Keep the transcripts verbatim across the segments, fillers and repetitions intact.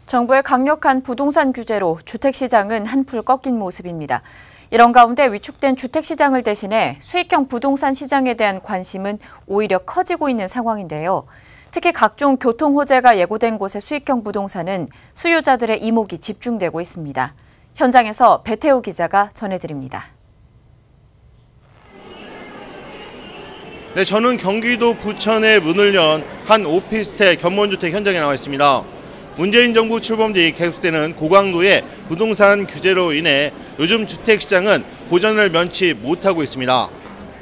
정부의 강력한 부동산 규제로 주택시장은 한풀 꺾인 모습입니다. 이런 가운데 위축된 주택시장을 대신해 수익형 부동산 시장에 대한 관심은 오히려 커지고 있는 상황인데요. 특히 각종 교통호재가 예고된 곳의 수익형 부동산은 수요자들의 이목이 집중되고 있습니다. 현장에서 배태호 기자가 전해드립니다. 네, 저는 경기도 부천에 문을 연 한 오피스텔 견본주택 현장에 나와 있습니다. 문재인 정부 출범 뒤 계속되는 고강도의 부동산 규제로 인해 요즘 주택시장은 고전을 면치 못하고 있습니다.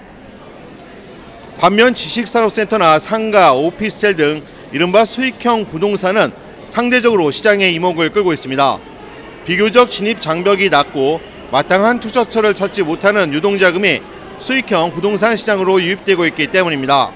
반면 지식산업센터나 상가, 오피스텔 등 이른바 수익형 부동산은 상대적으로 시장의 이목을 끌고 있습니다. 비교적 진입 장벽이 낮고 마땅한 투자처를 찾지 못하는 유동자금이 수익형 부동산 시장으로 유입되고 있기 때문입니다.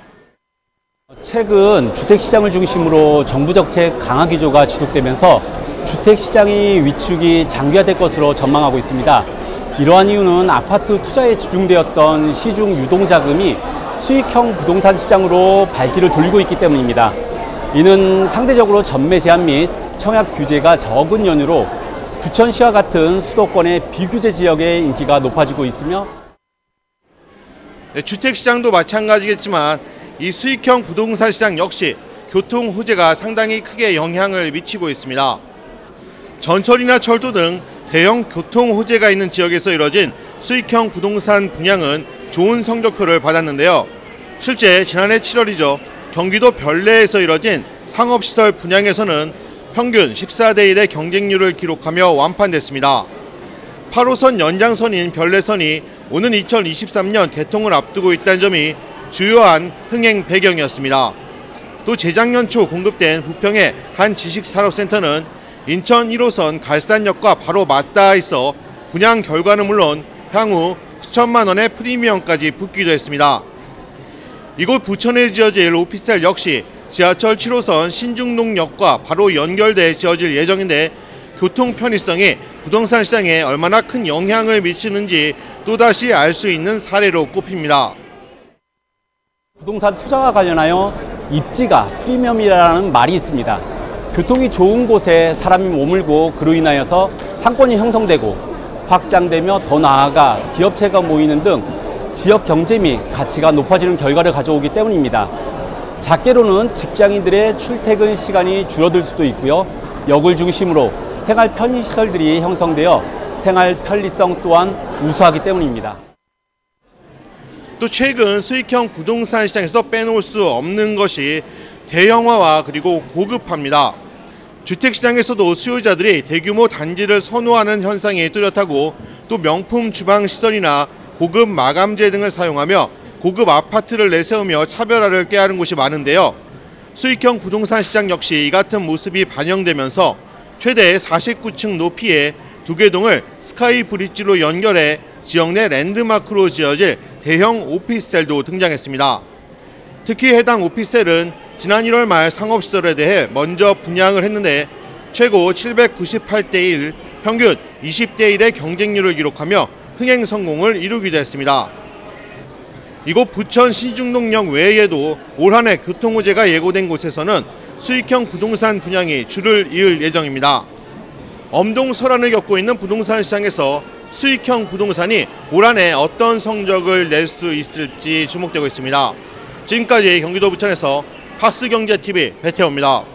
최근 주택시장을 중심으로 정부 정책 강화 기조가 지속되면서 주택시장이 위축이 장기화될 것으로 전망하고 있습니다. 이러한 이유는 아파트 투자에 집중되었던 시중 유동자금이 수익형 부동산 시장으로 발길을 돌리고 있기 때문입니다. 이는 상대적으로 전매 제한 및 청약 규제가 적은 연유로 부천시와 같은 수도권의 비규제 지역의 인기가 높아지고 있으며 네, 주택시장도 마찬가지겠지만 이 수익형 부동산 시장 역시 교통 호재가 상당히 크게 영향을 미치고 있습니다. 전철이나 철도 등 대형 교통 호재가 있는 지역에서 이뤄진 수익형 부동산 분양은 좋은 성적표를 받았는데요. 실제 지난해 칠월이죠. 경기도 별내에서 이뤄진 상업시설 분양에서는 평균 십사 대 일의 경쟁률을 기록하며 완판됐습니다. 팔 호선 연장선인 별내선이 오는 이천이십삼 년 개통을 앞두고 있다는 점이 주요한 흥행 배경이었습니다. 또 재작년 초 공급된 부평의 한 지식산업센터는 인천 일 호선 갈산역과 바로 맞닿아 있어 분양 결과는 물론 향후 수천만 원의 프리미엄까지 붙기도 했습니다. 이곳 부천에 지어질 오피스텔 역시 지하철 칠 호선 신중동역과 바로 연결돼 지어질 예정인데 교통 편의성이 부동산 시장에 얼마나 큰 영향을 미치는지 또다시 알 수 있는 사례로 꼽힙니다. 부동산 투자와 관련하여 입지가 프리미엄이라는 말이 있습니다. 교통이 좋은 곳에 사람이 머물고 그로 인하여서 상권이 형성되고 확장되며 더 나아가 기업체가 모이는 등 지역 경제 및 가치가 높아지는 결과를 가져오기 때문입니다. 작게로는 직장인들의 출퇴근 시간이 줄어들 수도 있고요. 역을 중심으로 생활 편의시설들이 형성되어 생활 편리성 또한 우수하기 때문입니다. 또 최근 수익형 부동산 시장에서 빼놓을 수 없는 것이 대형화와 그리고 고급화입니다. 주택시장에서도 수요자들이 대규모 단지를 선호하는 현상이 뚜렷하고 또 명품 주방시설이나 고급 마감재 등을 사용하며 고급 아파트를 내세우며 차별화를 꾀하는 곳이 많은데요. 수익형 부동산 시장 역시 이 같은 모습이 반영되면서 최대 사십구 층 높이의 두 개 동을 스카이 브릿지로 연결해 지역 내 랜드마크로 지어질 대형 오피스텔도 등장했습니다. 특히 해당 오피스텔은 지난 일월 말 상업시설에 대해 먼저 분양을 했는데 최고 칠백구십팔 대 일, 평균 이십 대 일의 경쟁률을 기록하며 흥행 성공을 이루기도 했습니다. 이곳 부천 신중동역 외에도 올 한 해 교통호재가 예고된 곳에서는 수익형 부동산 분양이 줄을 이을 예정입니다. 엄동설환을 겪고 있는 부동산 시장에서 수익형 부동산이 올 한 해 어떤 성적을 낼 수 있을지 주목되고 있습니다. 지금까지 경기도 부천에서 박스경제티비 배태호입니다.